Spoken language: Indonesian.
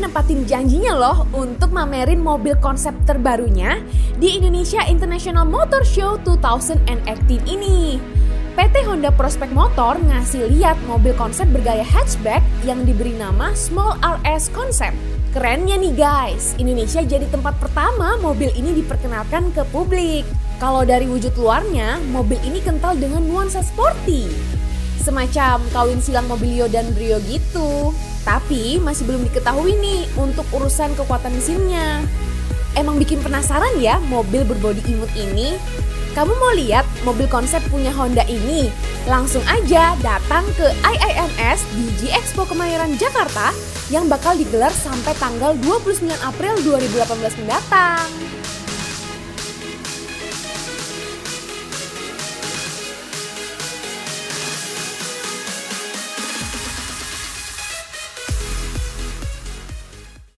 nempatin janjinya loh untuk mamerin mobil konsep terbarunya di Indonesia International Motor Show 2018 ini. PT Honda Prospect Motor ngasih lihat mobil konsep bergaya hatchback yang diberi nama Small RS Concept. Kerennya nih guys, Indonesia jadi tempat pertama mobil ini diperkenalkan ke publik. Kalau dari wujud luarnya, mobil ini kental dengan nuansa sporty. Semacam kawin silang Mobilio dan Brio gitu. Tapi masih belum diketahui nih untuk urusan kekuatan mesinnya. Emang bikin penasaran ya mobil berbodi imut ini? Kamu mau lihat mobil konsep punya Honda ini? Langsung aja datang ke IIMS di G-Expo Kemayoran Jakarta yang bakal digelar sampai tanggal 29 April 2018 mendatang.